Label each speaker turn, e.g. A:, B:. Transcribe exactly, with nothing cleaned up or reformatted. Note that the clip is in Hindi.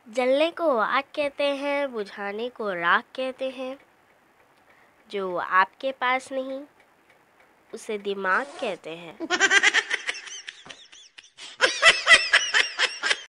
A: जलने को आग कहते हैं, बुझाने को राख कहते हैं। जो आपके पास नहीं, उसे दिमाग कहते हैं।